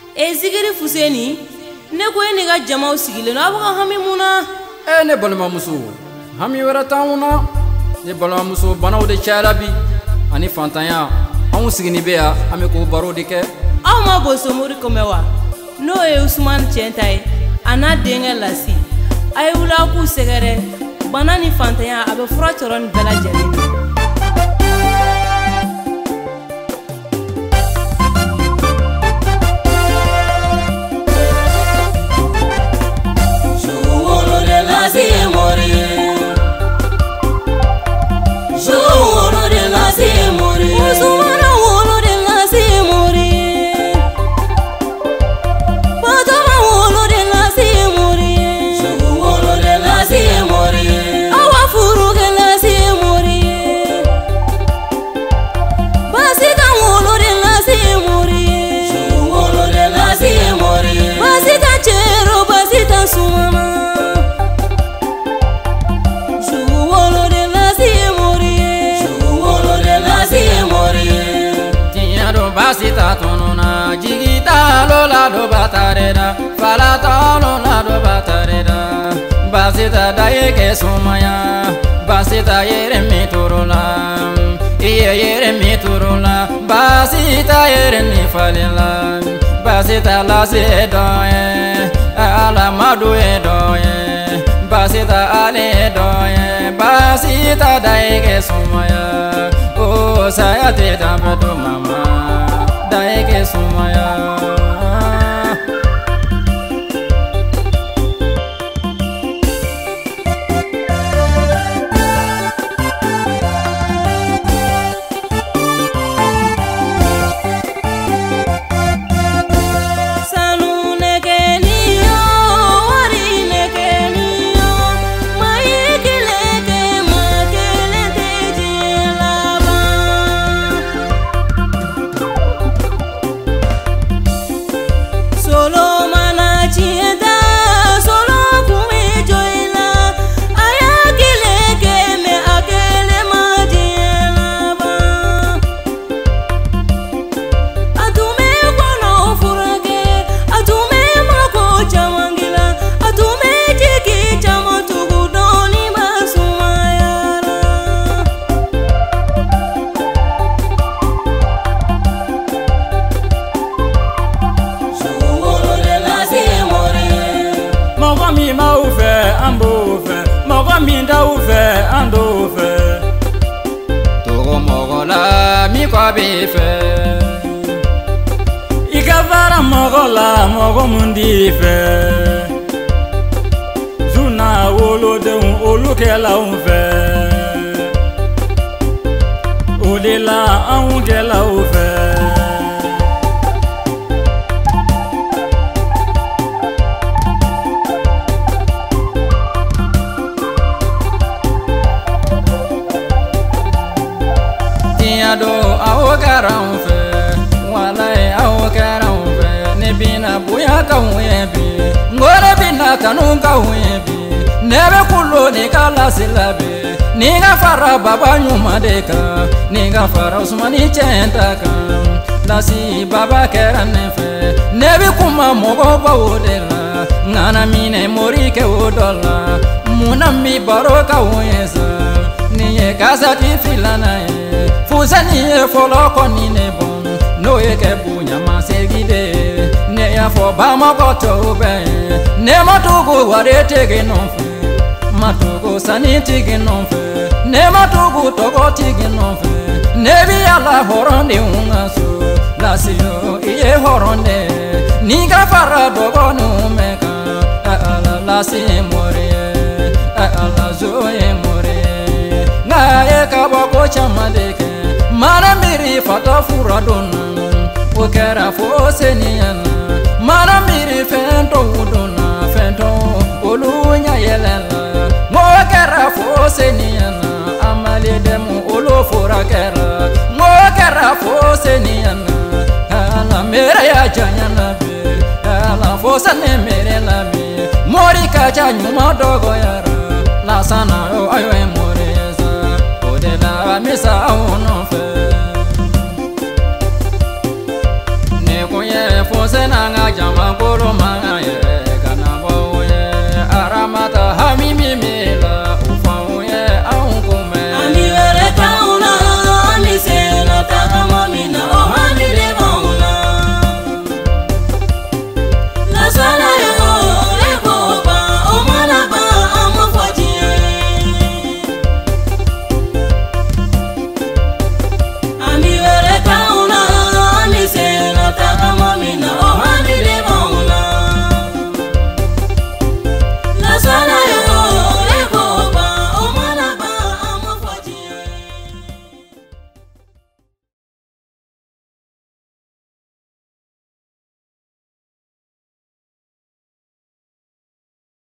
Zikiri Fuseni ne ko ne ga jamaw sigile no abuka hami muna ne balma muso hami wara tauna ne balma muso banaw de charabi ani fantanya on sigini be ya ame ko baro de ke aw ma bo somori komewa no Usman Chentai ana denga lasi ay wula ku segere banani fantanya abe fura toron bela jeni Basita tonona jigita lola do batareda falata lola do batareda basita daye ke sumaya basita yere miturula yere miturula basita yere ni falila basita la se doye ala madu e doye basita ale doye basita daye ke sumaya o saya te damdo mama daye ke sumaya minda ufe ando fe togo mogola mi kwa befe ikavara mogola mogo mundi fe zuna wolo de olu kela ufe odela an kela ufe do awo karan fe walai awo karan fe ne bina buya ka webi ngore bina kanu ka webi nebe kullo ni kala silabe ni ga fara baba nyuma de ka ni ga fara Usmani Chenta ka lasi baba keran fe nebe kuma mogo bawdela ngana mine mori ke odola munami baro ka wesa ni ye casa ti filana Fusani e folo koni ne bon no e ke bunya masegide ne ya fo ba mo goto be ne matugo ware tege non fe matugo sani tege non fe ne matugo togo tege non fe ne bi ala horonde ungaso la sio e horonde ni ga fara dogo no meka ala la si more ala zo e more na e ka ba ko chamade Mana miri fata furadona Okera foseniana Mana miri fento udona Fento olunya yelela Mokera foseniana Amali demu olu furakera Mokera foseniana Ala mere ya janyana be Ala fosane mere la be Mori kacha nyuma dogo yara La sana yo ayo moreza Odela misa ono fe ne koye fose se n'an ka jama kolo mankan ye